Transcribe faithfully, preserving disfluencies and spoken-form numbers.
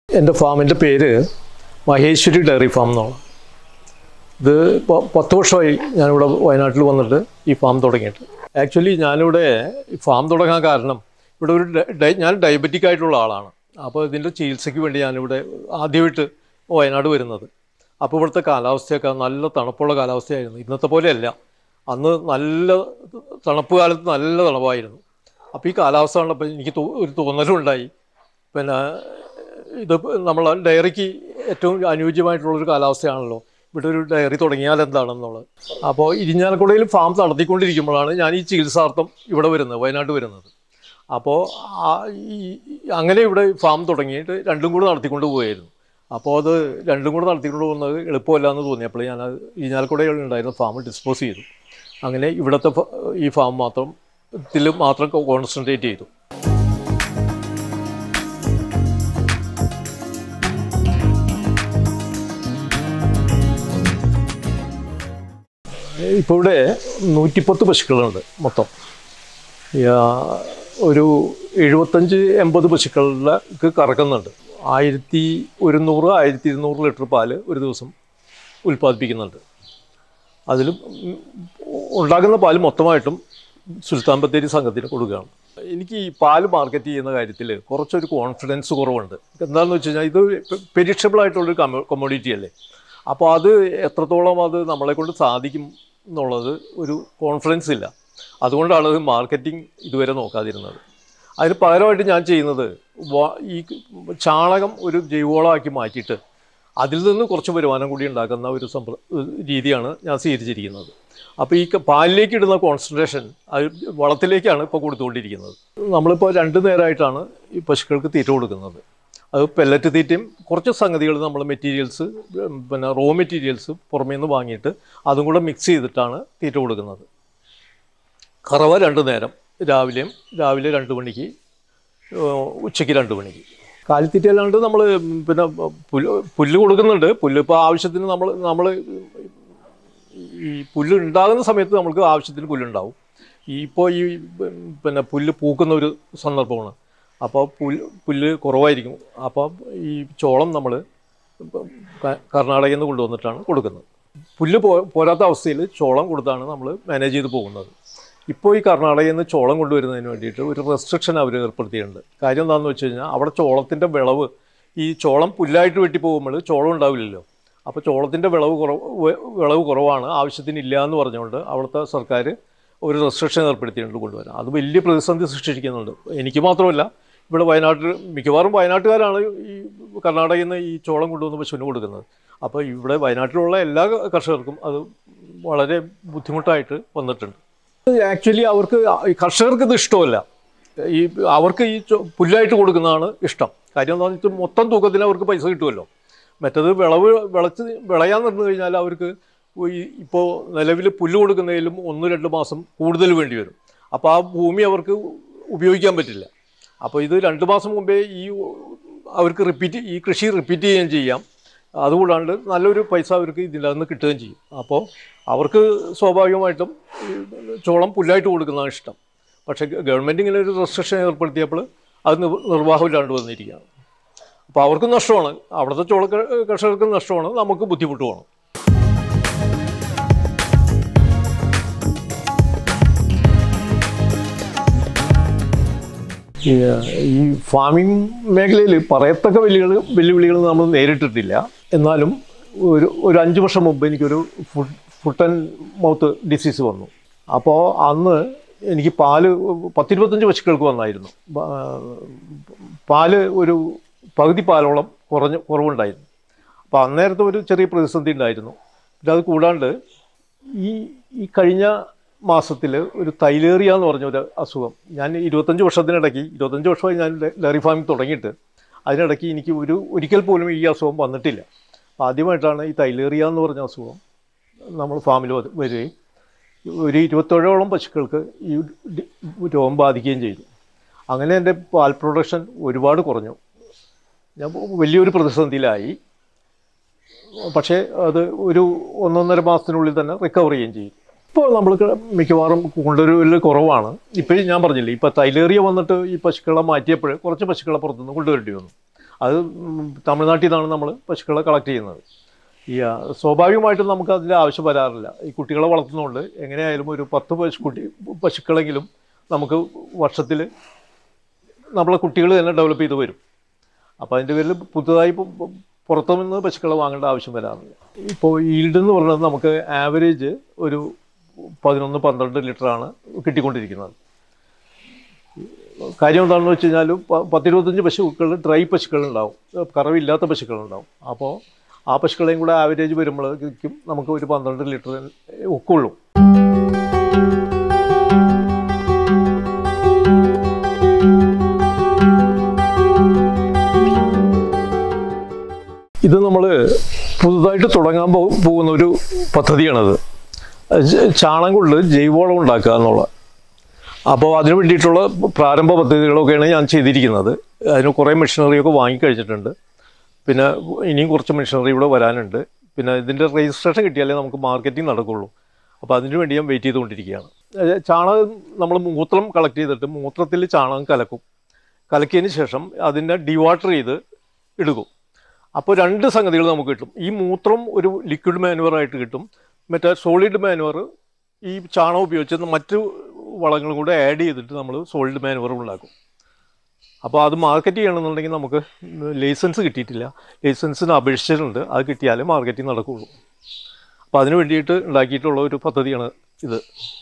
എൻ്റെ ഫാമിൻ്റെ പേര് മഹേശ്വരി ഡയറി ഫാം എന്നാണ്. ഇത് പത്ത് വർഷമായി ഞാനിവിടെ വയനാട്ടിൽ വന്നിട്ട് ഈ ഫാം തുടങ്ങിയിട്ട്. ആക്ച്വലി ഞാനിവിടെ ഫാം തുടങ്ങാൻ കാരണം ഇവിടെ ഒരു ഞാൻ ഡയബറ്റിക് ആയിട്ടുള്ള ആളാണ്. അപ്പോൾ ഇതിൻ്റെ ചികിത്സയ്ക്ക് വേണ്ടി ഞാനിവിടെ ആദ്യമായിട്ട് വയനാട് വരുന്നത്. അപ്പോൾ ഇവിടുത്തെ കാലാവസ്ഥയൊക്കെ നല്ല തണുപ്പുള്ള കാലാവസ്ഥയായിരുന്നു. ഇന്നത്തെ പോലെയല്ല, അന്ന് നല്ല തണുപ്പ് കാലത്ത് നല്ല തണുപ്പായിരുന്നു. അപ്പോൾ ഈ കാലാവസ്ഥ കണ്ടപ്പോൾ എനിക്ക് ഒരു തോന്നലുണ്ടായി, പിന്നെ ഇത് നമ്മൾ ഡയറിക്ക് ഏറ്റവും അനുയോജ്യമായിട്ടുള്ളൊരു കാലാവസ്ഥയാണല്ലോ, ഇവിടെ ഒരു ഡയറി തുടങ്ങിയാൽ എന്താണെന്നുള്ളത്. അപ്പോൾ ഇരിഞ്ഞാലക്കുടയിൽ ഫാം നടത്തിക്കൊണ്ടിരിക്കുമ്പോഴാണ് ഞാൻ ഈ ചികിത്സാർത്ഥം ഇവിടെ വരുന്നത്, വയനാട് വരുന്നത്. അപ്പോൾ ഈ അങ്ങനെ ഇവിടെ ഫാം തുടങ്ങിയിട്ട് രണ്ടും കൂടെ നടത്തിക്കൊണ്ട് പോയായിരുന്നു. അപ്പോൾ അത് രണ്ടും കൂടെ നടത്തിക്കൊണ്ട് പോകുന്നത് എളുപ്പമല്ല എന്ന് തോന്നിയപ്പോൾ ഞാൻ ഇരിഞ്ഞാലക്കുടയിൽ ഉണ്ടായിരുന്ന ഫാം ഡിസ്പോസ് ചെയ്തു. അങ്ങനെ ഇവിടുത്തെ ഈ ഫാം മാത്രം ഇതിൽ മാത്രം കോൺസെൻട്രേറ്റ് ചെയ്തു. ഇപ്പോൾ ഇവിടെ നൂറ്റിപ്പത്ത് പശുക്കളുണ്ട് മൊത്തം. ഒരു എഴുപത്തഞ്ച് എൺപത് പശുക്കളിലേക്ക് കറക്കുന്നുണ്ട്. ആയിരത്തി ഒരുന്നൂറ് ആയിരത്തി ഇരുന്നൂറ് ലിറ്റർ പാല് ഒരു ദിവസം ഉൽപ്പാദിപ്പിക്കുന്നുണ്ട്. അതിലും ഉണ്ടാകുന്ന പാല് മൊത്തമായിട്ടും സുൽത്താൻ ബത്തേരി സംഘത്തിന് കൊടുക്കുകയാണ്. എനിക്ക് ഈ പാല് മാർക്കറ്റ് ചെയ്യുന്ന കാര്യത്തിൽ കുറച്ചൊരു കോൺഫിഡൻസ് കുറവുണ്ട്. എന്താണെന്ന് വെച്ച് കഴിഞ്ഞാൽ ഇത് പെരിഷബിൾ ആയിട്ടുള്ളൊരു കമോ കമ്മോഡിറ്റി അല്ലേ. അപ്പോൾ അത് എത്രത്തോളം അത് നമ്മളെ കൊണ്ട് സാധിക്കും എന്നുള്ളത് ഒരു കോൺഫിഡൻസ് ഇല്ല. അതുകൊണ്ടാണ് അത് മാർക്കറ്റിംഗ് ഇതുവരെ നോക്കാതിരുന്നത്. അതിന് പകരമായിട്ട് ഞാൻ ചെയ്യുന്നത് ഈ ചാണകം ഒരു ജൈവവളമാക്കി മാറ്റിയിട്ട് അതിൽ നിന്ന് കുറച്ച് വരുമാനം കൂടി ഉണ്ടാക്കുന്ന ഒരു സമ്പ്ര രീതിയാണ് ഞാൻ സ്വീകരിച്ചിരിക്കുന്നത്. അപ്പോൾ ഈ പാലിലേക്ക് ഇടുന്ന കോൺസെൻട്രേഷൻ അത് വളത്തിലേക്കാണ് ഇപ്പോൾ കൊടുത്തുകൊണ്ടിരിക്കുന്നത്. നമ്മളിപ്പോൾ രണ്ട് നേരമായിട്ടാണ് ഈ പശുക്കൾക്ക് തീറ്റ കൊടുക്കുന്നത്. അത് പെല്ലറ്റ് തീറ്റയും കുറച്ച് സംഗതികൾ നമ്മൾ മെറ്റീരിയൽസ്, പിന്നെ റോ മെറ്റീരിയൽസ് പുറമേ നിന്ന് വാങ്ങിയിട്ട് അതും കൂടെ മിക്സ് ചെയ്തിട്ടാണ് തീറ്റ കൊടുക്കുന്നത്. കറവ രണ്ട് നേരം, രാവിലെയും രാവിലെ രണ്ട് മണിക്ക്, ഉച്ചയ്ക്ക് രണ്ട് മണിക്ക്. കാലിത്തീറ്റ അല്ലാണ്ട് നമ്മൾ പിന്നെ പുല്ല് പുല്ല് കൊടുക്കുന്നുണ്ട്. പുല്ല് ഇപ്പോൾ ആവശ്യത്തിന് നമ്മൾ നമ്മൾ ഈ പുല്ല് ഉണ്ടാകുന്ന സമയത്ത് നമുക്ക് ആവശ്യത്തിന് പുല്ലുണ്ടാവും. ഈ ഇപ്പോൾ ഈ പിന്നെ പുല്ല് പൂക്കുന്ന ഒരു സന്ദർഭമാണ്. അപ്പോൾ പുല്ല് പുല്ല് കുറവായിരിക്കും. അപ്പോൾ ഈ ചോളം നമ്മൾ കർണാടകയിൽ നിന്ന് കൊണ്ടുവന്നിട്ടാണ് കൊടുക്കുന്നത്. പുല്ല് പോ പോരാത്ത അവസ്ഥയിൽ ചോളം കൊടുത്താണ് നമ്മൾ മാനേജ് ചെയ്ത് പോകുന്നത്. ഇപ്പോൾ ഈ കർണാടകയിൽ നിന്ന് ചോളം കൊണ്ടുവരുന്നതിന് വേണ്ടിയിട്ട് ഒരു റെസ്ട്രിക്ഷൻ അവർ ഏർപ്പെടുത്തിയിട്ടുണ്ട്. കാര്യം എന്താണെന്ന് വെച്ച് കഴിഞ്ഞാൽ അവിടെ ചോളത്തിൻ്റെ വിളവ്, ഈ ചോളം പുല്ലായിട്ട് വെട്ടി പോകുമ്പോൾ ചോളം ഉണ്ടാവില്ലല്ലോ. അപ്പോൾ ചോളത്തിൻ്റെ വിളവ് കുറവ് വിളവ് കുറവാണ്, ആവശ്യത്തിനില്ല എന്ന് പറഞ്ഞുകൊണ്ട് അവിടുത്തെ സർക്കാർ ഒരു റെസ്ട്രിക്ഷൻ ഏർപ്പെടുത്തിയിട്ടുണ്ട് കൊണ്ടുവരാൻ. അത് വലിയ പ്രതിസന്ധി സൃഷ്ടിക്കുന്നുണ്ട്. എനിക്ക് മാത്രമല്ല, ഇവിടെ വയനാട്ടിൽ മിക്കവാറും വയനാട്ടുകാരാണ് ഈ കർണാടകയിൽ നിന്ന് ഈ ചോളം കൊണ്ടുവന്ന് പശുവിന് കൊടുക്കുന്നത്. അപ്പോൾ ഇവിടെ വയനാട്ടിലുള്ള എല്ലാ കർഷകർക്കും അത് വളരെ ബുദ്ധിമുട്ടായിട്ട് വന്നിട്ടുണ്ട്. ആക്ച്വലി അവർക്ക് കർഷകർക്ക് ഇത് ഇഷ്ടമല്ല. ഈ അവർക്ക് ഈ പുല്ലായിട്ട് കൊടുക്കുന്നതാണ് ഇഷ്ടം. കാര്യം എന്താണെന്ന് വെച്ചാൽ മൊത്തം തൂക്കത്തിന് അവർക്ക് പൈസ കിട്ടുമല്ലോ. മറ്റത് വിളവ് വിളച്ച് വിളയാൻ നിർന്നു കഴിഞ്ഞാൽ അവർക്ക് ഈ ഇപ്പോൾ നിലവിൽ പുല്ല് കൊടുക്കുന്നതിലും ഒന്ന് രണ്ട് മാസം കൂടുതൽ വേണ്ടി വരും. അപ്പോൾ ആ ഭൂമി അവർക്ക് ഉപയോഗിക്കാൻ പറ്റില്ല. അപ്പോൾ ഇത് രണ്ട് മാസം മുമ്പേ ഈ അവർക്ക് റിപ്പീറ്റ് ഈ കൃഷി റിപ്പീറ്റ് ചെയ്യുകയും ചെയ്യാം. അതുകൂടാണ്ട് നല്ലൊരു പൈസ അവർക്ക് ഇതിൽ നിന്ന് കിട്ടുകയും ചെയ്യും. അപ്പോൾ അവർക്ക് സ്വാഭാവികമായിട്ടും ചോളം പുല്ലായിട്ട് കൊടുക്കുന്നതാണ് ഇഷ്ടം. പക്ഷേ ഗവൺമെൻറ് ഇങ്ങനെ ഒരു റെസ്ട്രിക്ഷൻ ഏർപ്പെടുത്തിയപ്പോൾ അത് നിർവാഹമില്ലാണ്ട് വന്നിരിക്കുകയാണ്. അപ്പോൾ അവർക്കും നഷ്ടമാണ്, അവിടുത്തെ ചോള കർഷകർക്കും നഷ്ടമാണ്, നമുക്ക് ബുദ്ധിമുട്ടുമാണ്. ഈ ഫാമിംഗ് മേഖലയിൽ പറയത്തക്ക വെല്ലുവിളി വെല്ലുവിളികൾ നമ്മൾ നേരിട്ടിട്ടില്ല. എന്നാലും ഒരു ഒരു അഞ്ച് വർഷം മുമ്പ് എനിക്കൊരു food foot and mouth disease വന്നു. അപ്പോൾ അന്ന് എനിക്ക് പാല് പത്തിരുപത്തഞ്ച് പശുക്കൾക്ക് വന്നായിരുന്നു. പാല് ഒരു പകുതി പാലോളം കുറഞ്ഞ് കുറവുണ്ടായിരുന്നു. അപ്പോൾ അന്നേരത്തെ ഒരു ചെറിയ പ്രതിസന്ധി ഉണ്ടായിരുന്നു. പിന്നെ അത് കൂടാണ്ട് ഈ ഈ കഴിഞ്ഞ മാസത്തിൽ ഒരു തൈലേറിയ എന്ന് പറഞ്ഞൊരു അസുഖം, ഞാൻ ഇരുപത്തഞ്ച് വർഷത്തിനിടയ്ക്ക് ഇരുപത്തഞ്ച് വർഷമായി ഞാൻ ഡയറി ഫാമിംഗ് തുടങ്ങിയിട്ട് അതിനിടയ്ക്ക് എനിക്ക് ഒരു ഒരിക്കൽ പോലും ഈ അസുഖം വന്നിട്ടില്ല. അപ്പോൾ ആദ്യമായിട്ടാണ് ഈ തൈലേറിയ എന്ന് പറഞ്ഞ അസുഖം നമ്മൾ ഫാമിൽ വരികയും ഒരു ഇരുപത്തേഴോളം പശുക്കൾക്ക് ഈ രോഗം ബാധിക്കുകയും ചെയ്തു. അങ്ങനെ എൻ്റെ പാൽ പ്രൊഡക്ഷൻ ഒരുപാട് കുറഞ്ഞു. ഞാൻ വലിയൊരു പ്രതിസന്ധിയിലായി. പക്ഷേ അത് ഒരു ഒന്നൊന്നര മാസത്തിനുള്ളിൽ തന്നെ റിക്കവർ ചെയ്യുകയും ചെയ്യും. ഇപ്പോൾ നമ്മൾ മിക്കവാറും കൊണ്ടുവരൽ കുറവാണ്. ഇപ്പോഴും ഞാൻ പറഞ്ഞില്ലേ, ഇപ്പോൾ തൈലേറിയ വന്നിട്ട് ഈ പശുക്കളെ മാറ്റിയപ്പോൾ കുറച്ച് പശുക്കളെ പുറത്തുനിന്ന് കൊണ്ടുവരേണ്ടി വന്നു. അത് തമിഴ്നാട്ടിൽ നിന്നാണ് നമ്മൾ പശുക്കളെ കളക്ട് ചെയ്യുന്നത്. ഈ സ്വാഭാവികമായിട്ടും നമുക്ക് അതിൻ്റെ ആവശ്യം വരാറില്ല. ഈ കുട്ടികളെ വളർത്തുന്നതുകൊണ്ട് എങ്ങനെയായാലും ഒരു പത്ത് പശുക്കുട്ടി പശുക്കളെങ്കിലും നമുക്ക് വർഷത്തിൽ നമ്മളെ കുട്ടികൾ തന്നെ ഡെവലപ്പ് ചെയ്ത് വരും. അപ്പോൾ അതിൻ്റെ പേരിൽ പുതുതായി പുറത്തു നിന്ന് പശുക്കളെ വാങ്ങേണ്ട ആവശ്യം വരാറില്ല. ഇപ്പോൾ ഈൽഡ് എന്ന് പറയുന്നത് നമുക്ക് ആവറേജ് ഒരു പതിനൊന്ന് പന്ത്രണ്ട് ലിറ്ററാണ് കിട്ടിക്കൊണ്ടിരിക്കുന്നത്. കാര്യം എന്താണെന്ന് വെച്ച് കഴിഞ്ഞാൽ പത്തിരുപത്തഞ്ച് പശുക്കൾ ഡ്രൈ പശുക്കളുണ്ടാവും, കറവില്ലാത്ത പശുക്കളുണ്ടാവും. അപ്പോൾ ആ പശുക്കളെയും കൂടെ ആവറേജ് വരുമ്പോഴേക്കും നമുക്ക് ഒരു പന്ത്രണ്ട് ലിറ്റർ ഒക്കെ ഉള്ളൂ. ഇത് നമ്മൾ പുതുതായിട്ട് തുടങ്ങാൻ പോ പോകുന്ന ഒരു പദ്ധതിയാണത്. ചാണകം കൊണ്ട് ജൈവവളം ഉണ്ടാക്കുക എന്നുള്ള. അപ്പോൾ അതിന് വേണ്ടിയിട്ടുള്ള പ്രാരംഭ പദ്ധതികളൊക്കെയാണ് ഞാൻ ചെയ്തിരിക്കുന്നത്. അതിന് കുറേ മെഷീനറിയൊക്കെ വാങ്ങിക്കഴിഞ്ഞിട്ടുണ്ട്. പിന്നെ ഇനിയും കുറച്ച് മെഷീനറി ഇവിടെ വരാനുണ്ട്. പിന്നെ ഇതിൻ്റെ രജിസ്ട്രേഷൻ കിട്ടിയാലേ നമുക്ക് മാർക്കറ്റിംഗ് നടക്കുള്ളൂ. അപ്പോൾ അതിന് വേണ്ടി ഞാൻ വെയിറ്റ് ചെയ്തുകൊണ്ടിരിക്കുകയാണ്. ചാണകം നമ്മൾ മൂത്രം കളക്ട് ചെയ്തിട്ട് മൂത്രത്തിൽ ചാണകം കലക്കും. കലക്കിയതിന് ശേഷം അതിനെ ഡിവാട്ടർ ചെയ്ത് എടുക്കും. അപ്പോൾ രണ്ട് സംഗതികൾ നമുക്ക് കിട്ടും. ഈ മൂത്രം ഒരു ലിക്വിഡ് മാനുവറായിട്ട് കിട്ടും. മറ്റേ സോളിഡ് മാനുവർ ഈ ചാണകം ഉപയോഗിച്ച് മറ്റ് വളങ്ങളും കൂടെ ആഡ് ചെയ്തിട്ട് നമ്മൾ സോളിഡ് മാനുവർ ഉണ്ടാക്കും. അപ്പോൾ അത് മാർക്കറ്റ് ചെയ്യണമെന്നുണ്ടെങ്കിൽ നമുക്ക് ലൈസൻസ് കിട്ടിയിട്ടില്ല. ലൈസൻസിന് അപേക്ഷിച്ചിട്ടുണ്ട്. അത് കിട്ടിയാലേ മാർക്കറ്റിംഗ് നടക്കുകയുള്ളൂ. അപ്പോൾ അതിന് വേണ്ടിയിട്ട് ഉണ്ടാക്കിയിട്ടുള്ള ഒരു പദ്ധതിയാണ് ഇത്.